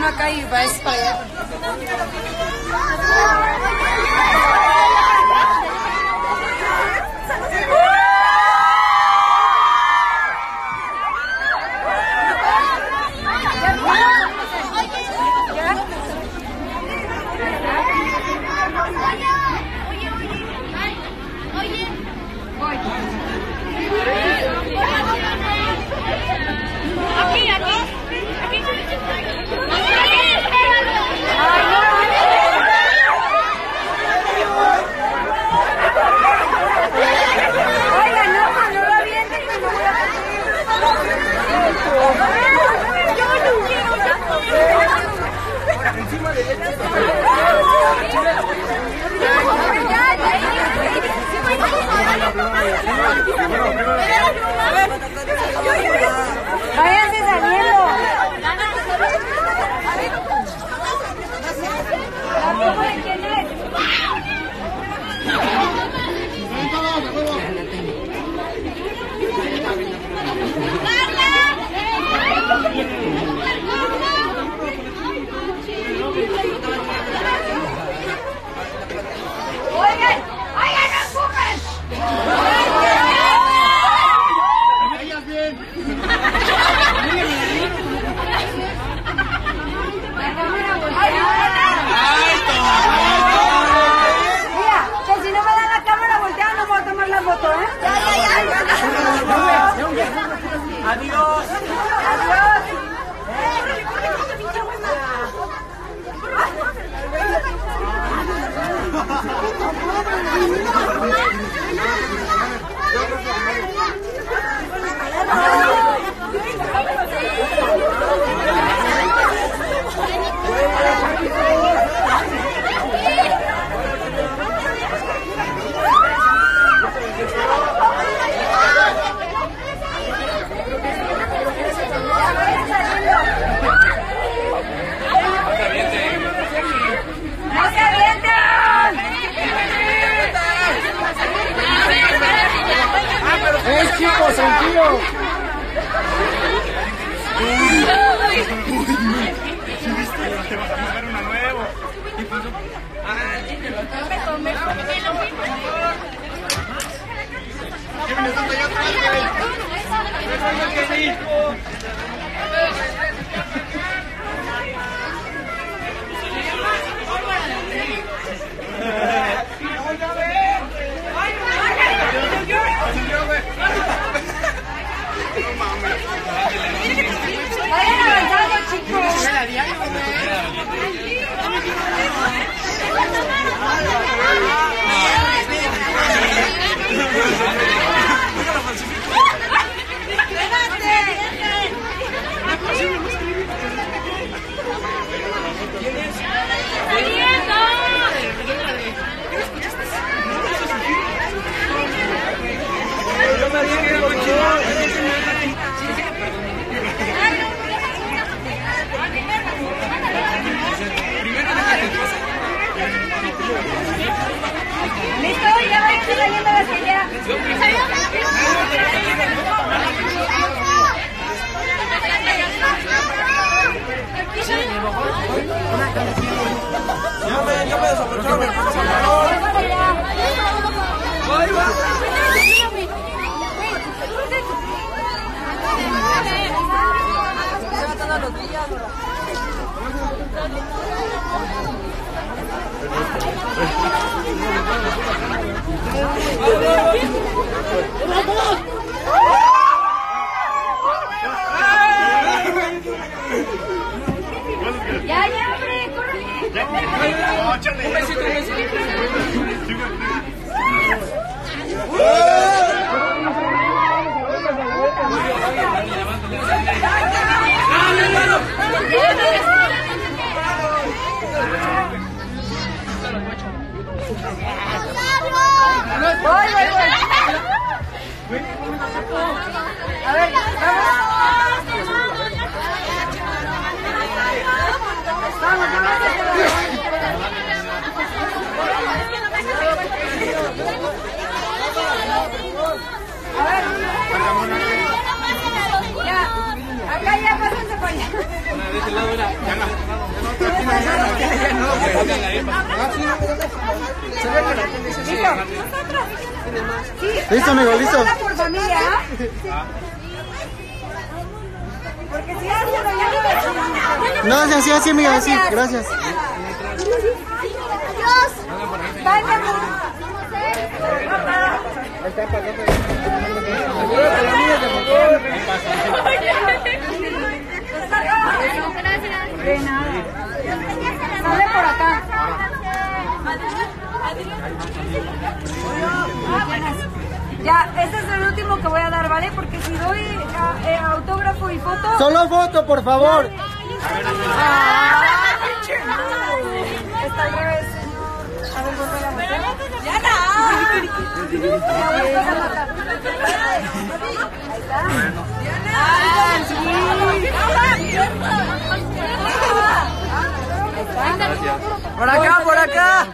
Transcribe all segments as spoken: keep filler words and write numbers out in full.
uno acá y va para allá. Aquí, aquí. Váyanse saliendo. Oigan, oigan, no empujen. Mira, que si no me dan la cámara volteada no puedo tomar la foto, ¿eh? Ya, ya, ya. Adiós. Adiós. ¡No se avientan! ¡Es chico, sentido! Te vas a buscar una nueva. ¿Qué pasó? Kevin, estás allá atrás, Kevin. Vayan avanzando, chicos. Yo me dije que era ¿Listo? Ya va a ir saliendo la silla. Yo me, yo me desaprovecho, me puse el calor. Ahí va. Ya, ya, hombre, corre. Un besito, un besito. Voy, voy, voy. A ver, vamos. Vamos, vamos. A ver. Ya. Acá ya, pásense para allá. De este lado era. Listo, amigo, listo. Por familia. Porque si hace lo ya No, así, así, amiga, así, gracias. De nada. Sale por acá. Ya, este es el último que voy a dar, ¿vale? Porque si doy uh, eh, autógrafo y foto... Solo foto, por favor. Ah, está al revés, señor. A ver, volver a matar. ¡Ya no! Ahí está. ¡Ah, sí! Por acá, por acá.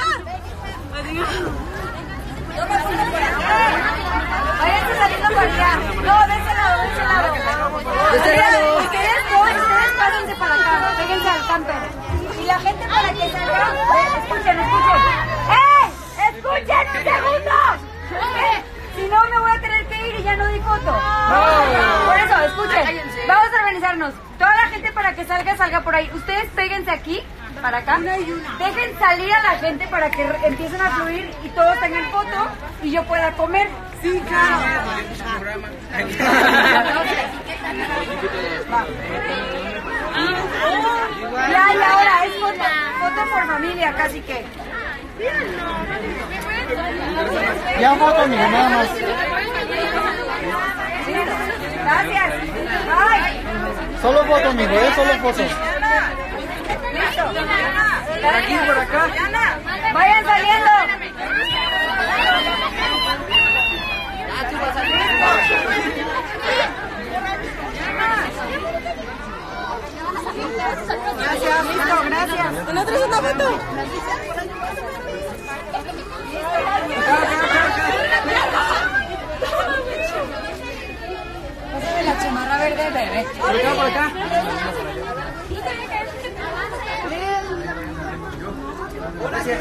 Váyanse saliendo por allá. No, de ese lado, de ese lado. De ese lado. Ustedes dos, ustedes pásense para acá. Péguense al camper. Y la gente para que salga. Eh, escuchen, escuchen. ¡Eh! ¡Escuchen un segundo! Eh, si no, me voy a tener que ir y ya no di foto. Por eso, escuchen. Vamos a organizarnos. Toda la gente para que salga, salga por ahí. Ustedes péguense aquí. Para acá, dejen salir a la gente para que empiecen a fluir y todos tengan foto y yo pueda comer. Sí, claro. Ya, y ahora es foto, foto por familia, casi que. Ya foto, amiga, nada más. Gracias. Bye. Solo foto, amigo, ¿eh? Solo foto. Por aquí, por acá. Vayan saliendo. Gracias, listo, gracias. ¿El otro es una foto? Pásame la chamarra verde, bebé. Por acá, por acá. Gracias.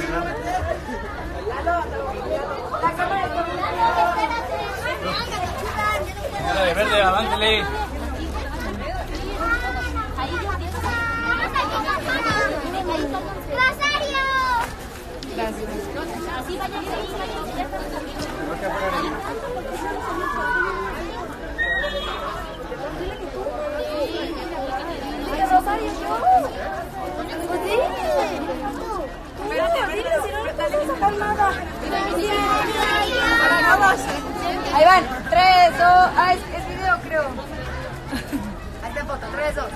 Verde, verde, avántele. ¡Rosario! Gracias. Así vayan Rosario, ¿yo? Pues sí. Espérate, dile, si no, no podemos sacar nada. Vamos. Ahí van. Tres, dos. Ah, es, es video, creo. Ahí está foto. Tres, dos.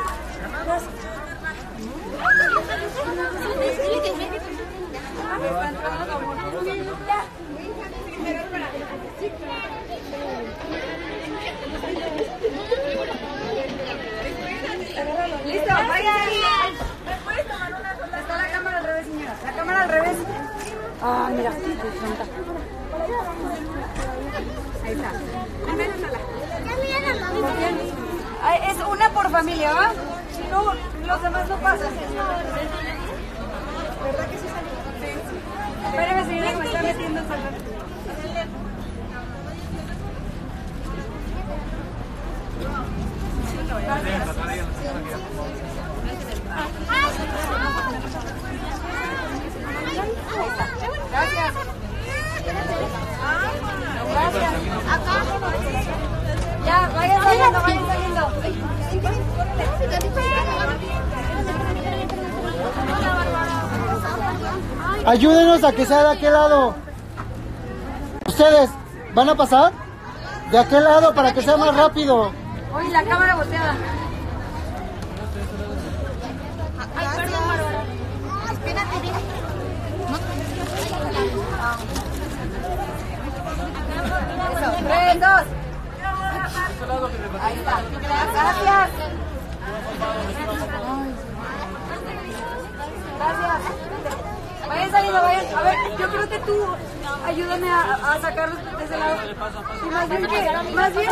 Listo, vayan. Está la cámara al revés, señora. La cámara al revés. Ah, mira. Ahí está. Ay, es una por familia, ¿va? Si no, los demás no pasan. ¿Verdad que sí salió? Sí. Espérame, señora, que me está metiendo el salón. Gracias. Gracias. Ya, vayan saliendo, vayan saliendo. Ayúdenos a que sea de aquel lado. ¿Ustedes van a pasar? De aquel lado para que sea más rápido. Oye, la cámara volteada. Ay, perdón, Bárbara. Espérate, ven. Eso, tres, dos. Ahí está. Gracias. Gracias. Vayan saliendo, vayan. A ver, yo creo que tú ayúdame a, a sacarlos de ese lado. Y más bien que, más bien.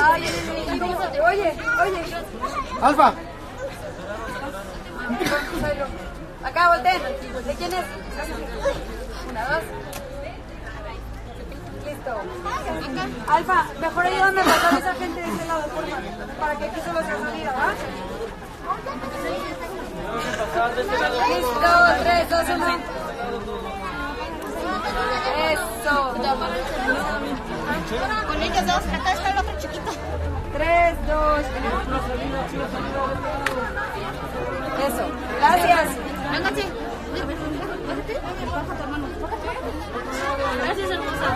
Oye, oye. Alfa. Acá, volteen. ¿De quién es? Una, dos. Listo. Alfa, mejor ayúdame a pasar a esa gente de este lado, por favor. Para que aquí solo sea salida, ¿va? Listo, tres, dos, uno. Eso. Con ellos dos, acá está el otro chiquito. Tres, dos, eso. Gracias. Vénganse. Gracias, hermosa.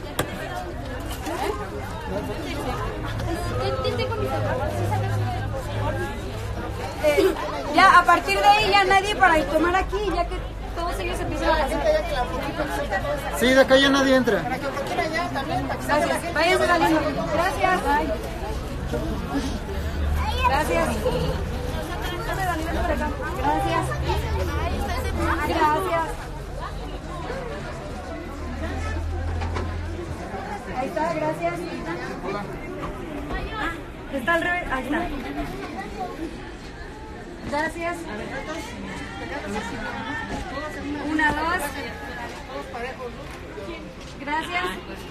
Eh, ya, a partir de ahí ya nadie para tomar aquí, ya que todos ellos empiezan a pasar. Sí, de acá ya nadie entra. Gracias. Váyanse saliendo. Gracias. Bye. Gracias. Gracias. Gracias. Ahí está, gracias. Está al revés. Ahí está. Gracias. Una, dos. Gracias.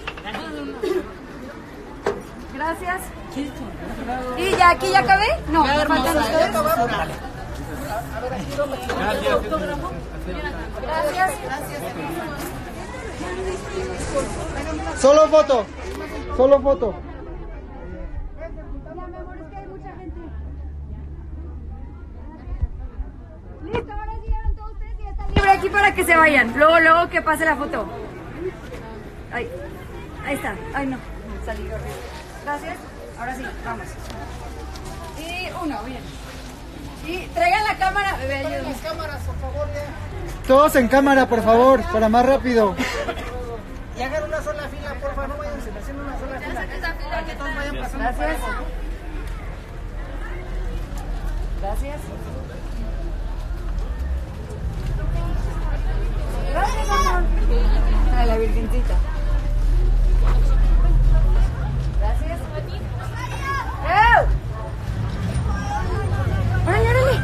Gracias. ¿Y ya aquí ya acabé? No, me faltan ustedes. Gracias. Solo foto. Solo foto. Ya, mi amor, es que hay mucha gente. Listo, ahora sí llegan todos ustedes y ya están libre aquí para que se vayan. Luego, luego que pase la foto. Ahí, ahí está. Ay, no, salí horrible. Gracias. Ahora sí, vamos. Y uno, bien. Y traigan la cámara, bebé, ayúdame. Las cámaras, por favor, ya. Todos en cámara, por favor, para más rápido. Y hagan una sola fila, por favor, no vayan haciendo una sola fila. Para que todos vayan pasando. Gracias. Gracias. Gracias, amor. A la virgencita. Gracias. ¡Eh! ¡Órale, órale!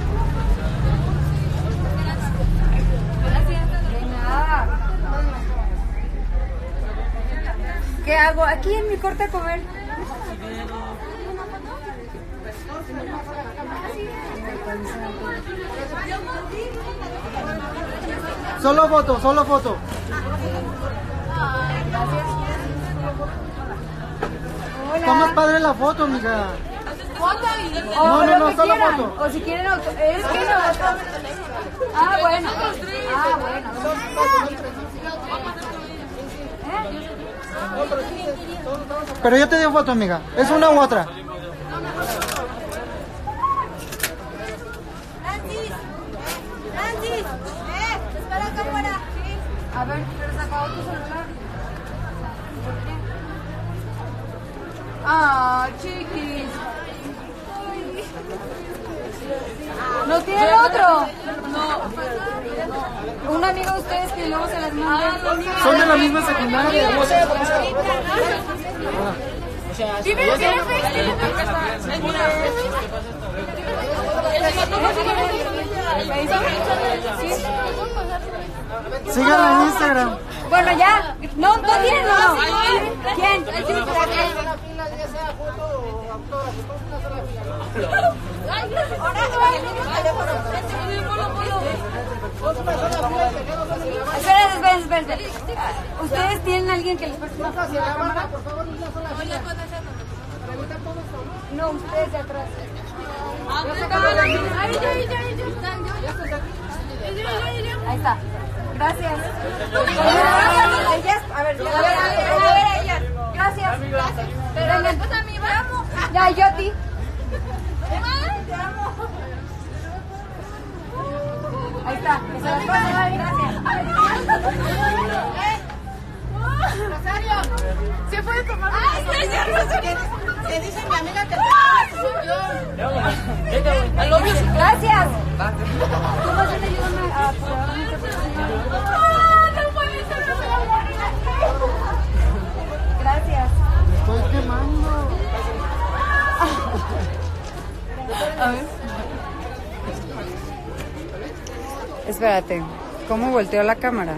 Gracias. De nada. ¿Qué hago? Aquí en mi corte a comer. Solo foto, solo foto. Está más padre la foto, amiga. O No, no, lo no, que solo quieran. foto. O si quieren auto. Es que no. Ah, bueno. Ah, bueno. ¿Eh? Pero yo te digo foto, amiga. ¿Es una u otra? Francis. Francis. Eh, espera la cámara. A ver, pero se acabó tu celular. ¿Por qué? Ah, chiquis. ¿No tienen otro? No. Un amigo de ustedes que luego se las manda. Son de la misma secundaria. ¿Tienen tienen Facebook? Síganla en Instagram. Bueno, ya. No, no tienen uno. ¿Quién? Una fila, ya sea foto o autógrafo, todos una sola fila. Esperen, esperen, esperen, esperen. ¿Ustedes tienen alguien que les preste la cámara? Por favor, una sola fila. No, ustedes de atrás. Ahí está. Gracias. Ellas, a ver, a ver, a ver, ellas. Gracias. Pero después a mí, vamos. Ya, yo a ti. Ahí está. Se las paso, gracias. Rosario. ¿Se puede tomar? ¡Ay, Que dice mi amiga que Gracias. ¿Tú vas a ayudarme a Gracias. Estoy quemando. A ver. Espérate, ¿cómo volteó la cámara?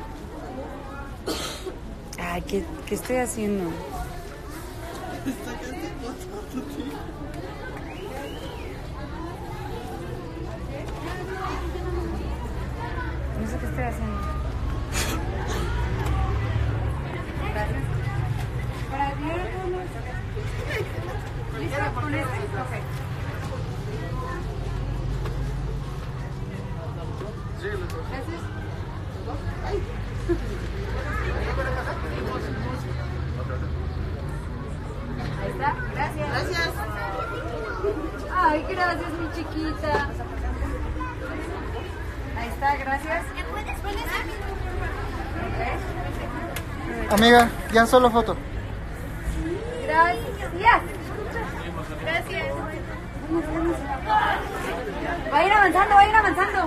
Ay, ¿qué, qué estoy haciendo? No sé qué estoy haciendo. Gracias. Para ti, ¿listo? ¿Con este? Ok. Gracias. Ahí está, gracias. Gracias. Ay, gracias, mi chiquita. Ahí está, gracias. Amiga, ya solo foto. Gracias. Gracias. Vayan avanzando, vayan avanzando.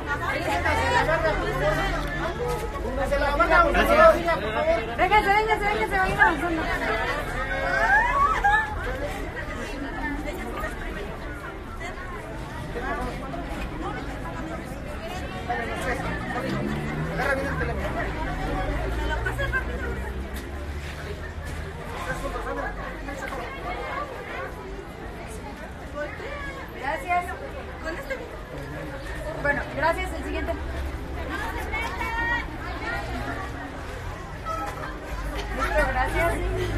Vénganse, vénganse, vénganse, vayan avanzando. Gracias. Bueno, gracias. El siguiente. Listo, gracias.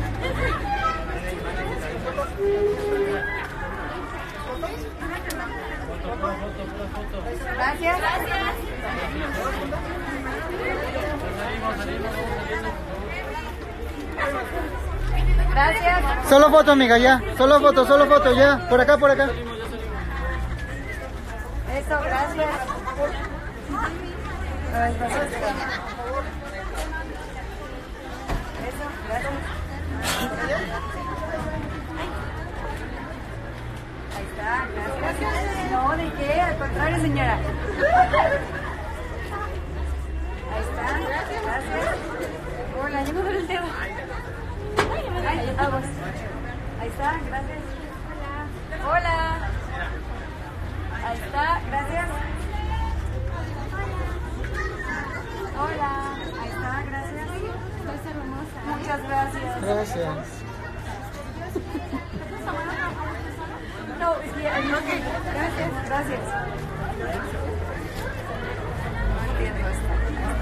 Gracias. Gracias. Solo foto, amiga, ya. Solo foto, solo foto, ya. Por acá, por acá. Eso, gracias. Ay, gracias. Eso, gracias. Ahí está, gracias. No, ¿de qué? Al contrario, señora. Ahí está, gracias. Hola, yo me duele el dedo. Ay, aguas. Ahí está, gracias. Hola. Ahí está, gracias. Hola, ahí está, gracias. Estás hermosa. Muchas gracias. Gracias. No, es que, ok, gracias, gracias. No entiendo esto.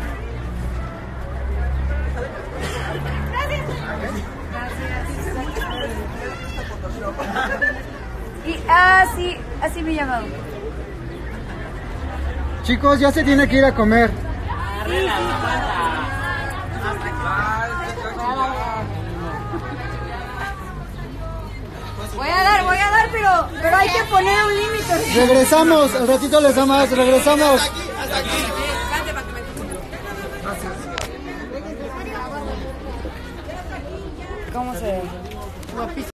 Gracias. Y así, así me llamaban. Chicos, ya se tiene que ir a comer. Voy a dar, voy a dar, pero, pero hay que poner un límite. Regresamos, al ratito les damos más, regresamos. ¿Cómo se ve?